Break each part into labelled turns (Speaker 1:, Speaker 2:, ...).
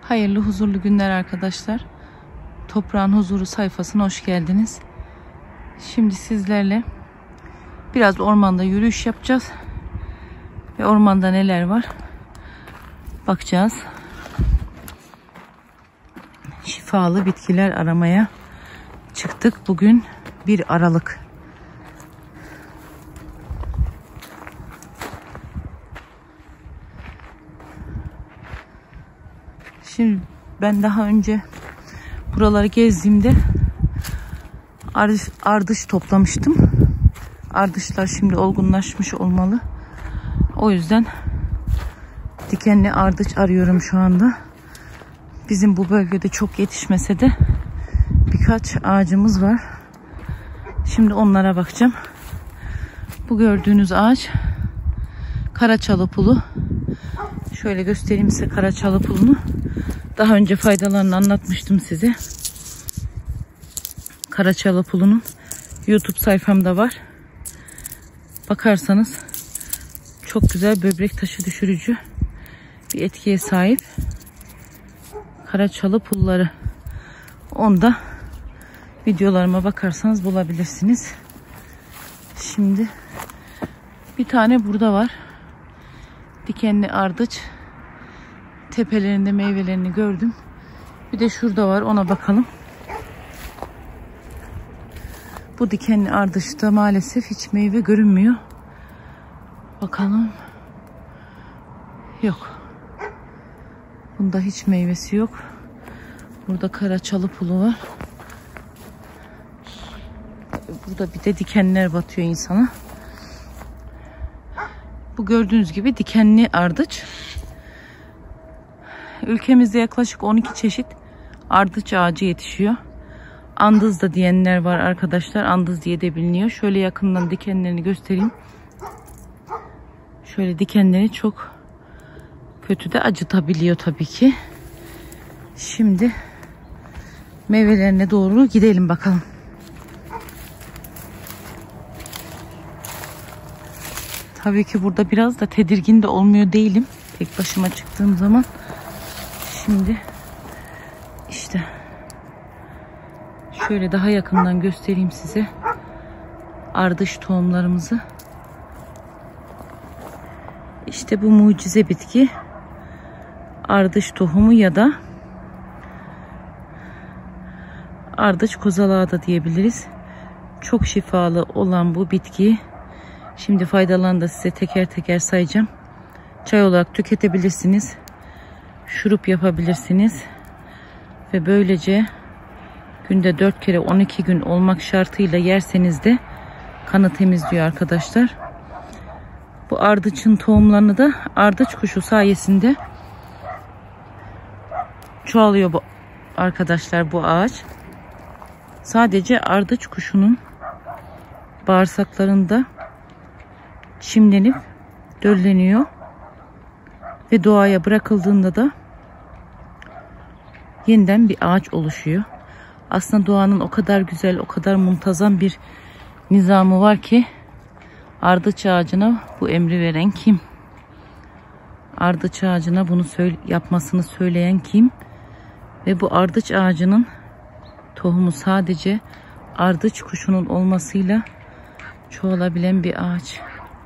Speaker 1: Hayırlı, huzurlu günler arkadaşlar. Toprağın Huzuru sayfasına hoş geldiniz. Şimdi sizlerle biraz ormanda yürüyüş yapacağız. Ve ormanda neler var bakacağız. Şifalı bitkiler aramaya çıktık. Bugün 1 Aralık. Şimdi ben daha önce buraları gezdiğimde ardış toplamıştım. Ardışlar şimdi olgunlaşmış olmalı. O yüzden dikenli ardıç arıyorum şu anda. Bizim bu bölgede çok yetişmese de birkaç ağacımız var. Şimdi onlara bakacağım. Bu gördüğünüz ağaç Karaçalıpulu. Şöyle göstereyim size Karaçalıpulu'nu. Daha önce faydalarını anlatmıştım size. Karaçalıpulu'nun YouTube sayfamda var. Bakarsanız çok güzel böbrek taşı düşürücü bir etkiye sahip. Karaçalıpulları. Onda videolarıma bakarsanız bulabilirsiniz. Şimdi bir tane burada var. Dikenli ardıç. Tepelerinde meyvelerini gördüm. Bir de şurada var, ona bakalım. Bu dikenli ardıçta maalesef hiç meyve görünmüyor. Bakalım. Yok. Bunda hiç meyvesi yok. Burada Karaçalıpulu var. Burada bir de dikenler batıyor insana. Bu gördüğünüz gibi dikenli ardıç. Ülkemizde yaklaşık 12 çeşit ardıç ağacı yetişiyor. Andız da diyenler var arkadaşlar. Andız diye de biliniyor. Şöyle yakından dikenlerini göstereyim. Şöyle dikenleri çok kötü de acıtabiliyor tabii ki. Şimdi meyvelerine doğru gidelim bakalım. Tabii ki burada biraz da tedirgin de olmuyor değilim. Tek başıma çıktığım zaman. Şimdi işte şöyle daha yakından göstereyim size ardış tohumlarımızı. İşte bu mucize bitki ardış tohumu ya da ardıç kozalağı da diyebiliriz. Çok şifalı olan bu bitki. Şimdi faydalarını da size teker teker sayacağım. Çay olarak tüketebilirsiniz. Şurup yapabilirsiniz. Ve böylece günde 4 kere 12 gün olmak şartıyla yerseniz de kanı temizliyor arkadaşlar. Bu ardıçın tohumlarını da ardıç kuşu sayesinde çoğalıyor bu arkadaşlar bu ağaç. Sadece ardıç kuşunun bağırsaklarında çimlenip dölleniyor. Ve doğaya bırakıldığında da yeniden bir ağaç oluşuyor. Aslında doğanın o kadar güzel, o kadar muntazam bir nizamı var ki ardıç ağacına bu emri veren kim? Ardıç ağacına bunu yapmasını söyleyen kim? Ve bu ardıç ağacının tohumu sadece ardıç kuşunun olmasıyla çoğalabilen bir ağaç.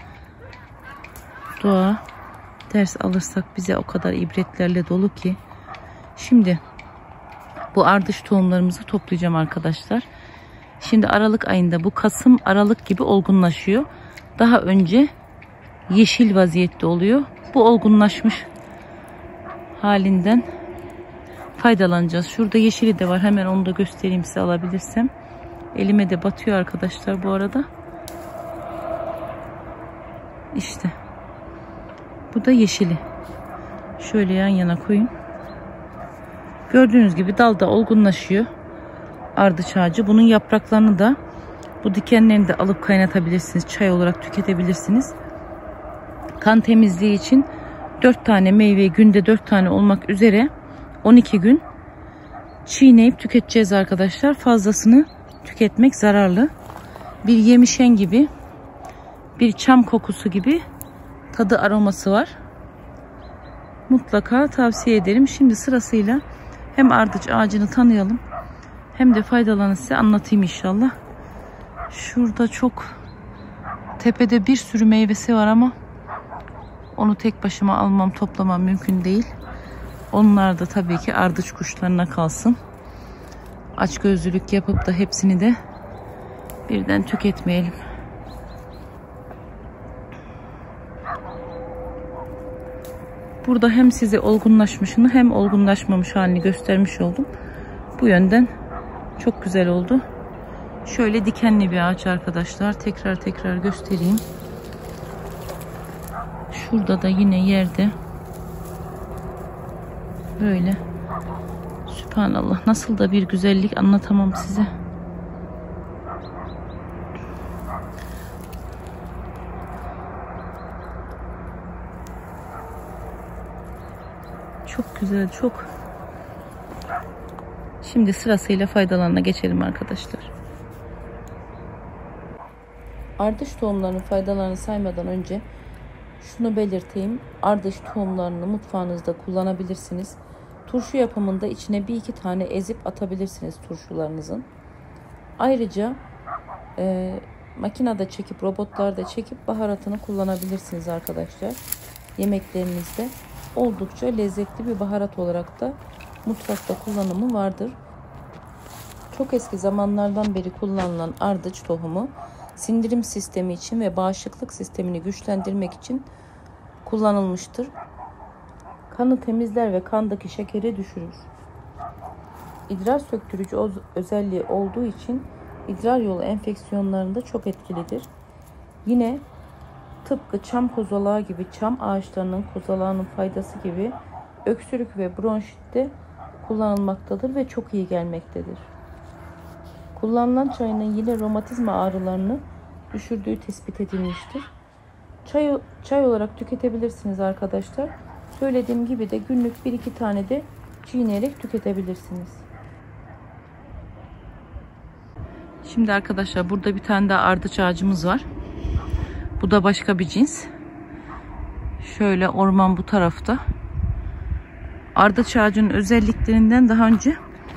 Speaker 1: Doğa ders alırsak bize o kadar ibretlerle dolu ki. Şimdi bu ardış tohumlarımızı toplayacağım arkadaşlar. Şimdi Aralık ayında bu Kasım Aralık gibi olgunlaşıyor. Daha önce yeşil vaziyette oluyor. Bu olgunlaşmış halinden faydalanacağız. Şurada yeşili de var. Hemen onu da göstereyim size alabilirsem. Elime de batıyor arkadaşlar bu arada. İşte. Bu da yeşili. Şöyle yan yana koyayım. Gördüğünüz gibi dalda olgunlaşıyor ardıç ağacı. Bunun yapraklarını da bu dikenlerini de alıp kaynatabilirsiniz. Çay olarak tüketebilirsiniz. Kan temizliği için 4 tane meyveyi günde 4 tane olmak üzere 12 gün çiğneyip tüketeceğiz arkadaşlar. Fazlasını tüketmek zararlı. Bir yemişen gibi, bir çam kokusu gibi tadı aroması var. mutlaka tavsiye ederim. Şimdi sırasıyla hem ardıç ağacını tanıyalım hem de faydalarını size anlatayım inşallah. Şurada çok tepede bir sürü meyvesi var ama onu tek başıma almam, toplamam mümkün değil. Onlar da tabii ki ardıç kuşlarına kalsın. Açgözlülük yapıp da hepsini de birden tüketmeyelim. Burada hem size olgunlaşmışını hem olgunlaşmamış halini göstermiş oldum. Bu yönden çok güzel oldu. Şöyle dikenli bir ağaç arkadaşlar. Tekrar göstereyim. Şurada da yine yerde böyle. Sübhanallah. Nasıl da bir güzellik, anlatamam size. Çok güzel, çok. Şimdi sırasıyla faydalarına geçelim arkadaşlar. Ardıç tohumlarının faydalarını saymadan önce şunu belirteyim. Ardıç tohumlarını mutfağınızda kullanabilirsiniz. Turşu yapımında içine 1-2 tane ezip atabilirsiniz turşularınızın. Ayrıca makinede çekip, robotlarda çekip baharatını kullanabilirsiniz arkadaşlar. Yemeklerinizde oldukça lezzetli bir baharat olarak da mutfakta kullanımı vardır. Çok eski zamanlardan beri kullanılan ardıç tohumu sindirim sistemi için ve bağışıklık sistemini güçlendirmek için kullanılmıştır. Kanı temizler ve kandaki şekeri düşürür. İdrar söktürücü özelliği olduğu için idrar yolu enfeksiyonlarında çok etkilidir. Yine tıpkı çam kozalağı gibi çam ağaçlarının kozalağının faydası gibi öksürük ve bronşitte kullanılmaktadır ve çok iyi gelmektedir. Kullanılan çayının yine romatizma ağrılarını düşürdüğü tespit edilmiştir. Çay olarak tüketebilirsiniz arkadaşlar. Söylediğim gibi de günlük 1-2 tane de çiğneyerek tüketebilirsiniz. Şimdi arkadaşlar burada bir tane daha ardıç ağacımız var. Bu da başka bir cins. Şöyle orman bu tarafta. Ardıç ağacının özelliklerinden daha önce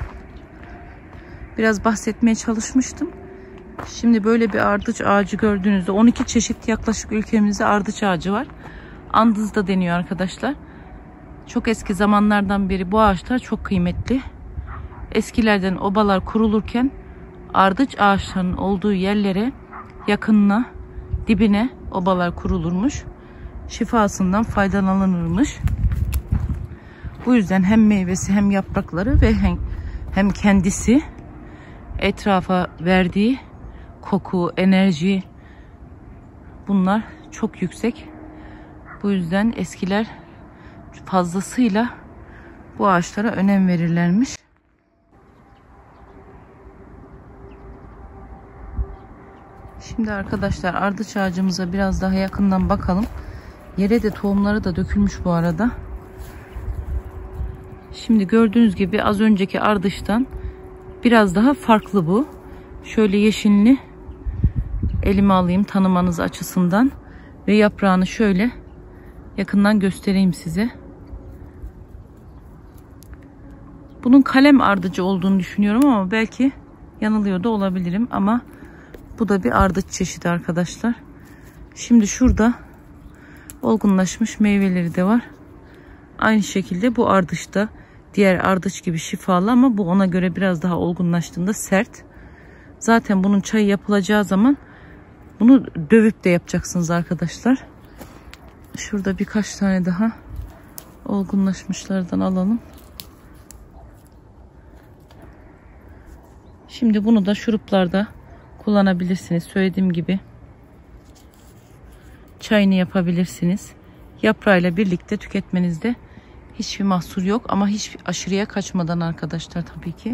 Speaker 1: biraz bahsetmeye çalışmıştım. Şimdi böyle bir ardıç ağacı gördüğünüzde 12 çeşit yaklaşık ülkemizde ardıç ağacı var. Andızda deniyor arkadaşlar. Çok eski zamanlardan beri bu ağaçlar çok kıymetli. Eskilerden obalar kurulurken ardıç ağaçlarının olduğu yerlere yakınına, dibine obalar kurulurmuş. Şifasından faydalanılırmış. Bu yüzden hem meyvesi hem yaprakları ve hem kendisi etrafa verdiği koku, enerji, bunlar çok yüksek. Bu yüzden eskiler fazlasıyla bu ağaçlara önem verirlermiş. Şimdi arkadaşlar ardıç ağacımıza biraz daha yakından bakalım. Yere de tohumları da dökülmüş bu arada. Şimdi gördüğünüz gibi az önceki ardıçtan biraz daha farklı bu. Şöyle yeşilini elime alayım tanımanız açısından. Ve yaprağını şöyle yakından göstereyim size. Bunun kalem ardıcı olduğunu düşünüyorum ama belki yanılıyor da olabilirim. Ama bu da bir ardıç çeşidi arkadaşlar. Şimdi şurada olgunlaşmış meyveleri de var. Aynı şekilde bu ardıç da diğer ardıç gibi şifalı ama bu ona göre biraz daha olgunlaştığında sert. Zaten bunun çayı yapılacağı zaman bunu dövüp de yapacaksınız arkadaşlar. Şurada birkaç tane daha olgunlaşmışlardan alalım. Şimdi bunu da şuruplarda kullanabilirsiniz. Söylediğim gibi çayını yapabilirsiniz. Yaprağıyla birlikte tüketmenizde hiçbir mahsur yok ama hiç aşırıya kaçmadan arkadaşlar tabii ki.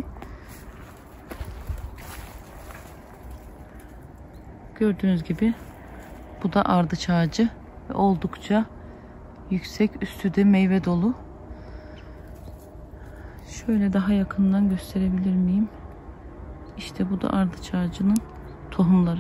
Speaker 1: Gördüğünüz gibi bu da ardıç ağacı ve oldukça yüksek, üstü de meyve dolu. Şöyle daha yakından gösterebilir miyim? İşte bu da ardıç ağacının tohumları.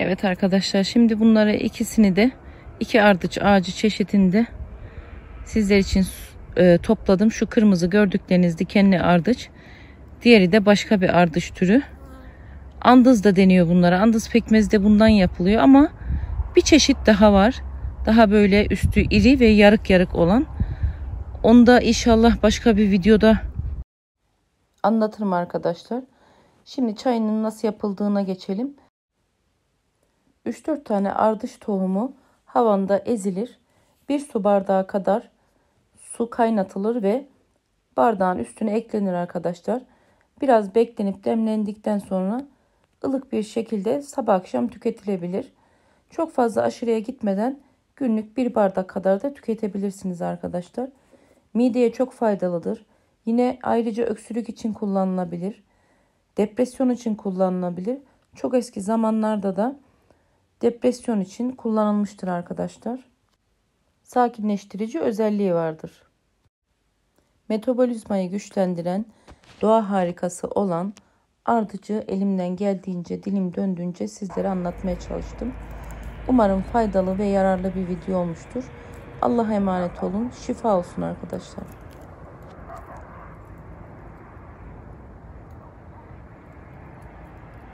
Speaker 1: Evet arkadaşlar, şimdi bunları ikisini de, iki ardıç ağacı çeşitinde sizler için topladım. Şu kırmızı gördükleriniz dikenli ardıç. Diğeri de başka bir ardıç türü. Andız da deniyor bunlara. Andız pekmezi de bundan yapılıyor ama bir çeşit daha var. Daha böyle üstü iri ve yarık yarık olan. Onu da inşallah başka bir videoda anlatırım arkadaşlar. Şimdi çayının nasıl yapıldığına geçelim. 3-4 tane ardıç tohumu havanda ezilir. 1 su bardağı kadar su kaynatılır ve bardağın üstüne eklenir arkadaşlar. Biraz beklenip demlendikten sonra ılık bir şekilde sabah akşam tüketilebilir. Çok fazla aşırıya gitmeden günlük 1 bardak kadar da tüketebilirsiniz arkadaşlar. Mideye çok faydalıdır. Yine ayrıca öksürük için kullanılabilir. Depresyon için kullanılabilir. Çok eski zamanlarda da depresyon için kullanılmıştır arkadaşlar. Sakinleştirici özelliği vardır. Metabolizmayı güçlendiren doğa harikası olan ardıcı elimden geldiğince, dilim döndüğünce sizlere anlatmaya çalıştım. Umarım faydalı ve yararlı bir video olmuştur. Allah'a emanet olun. Şifa olsun arkadaşlar.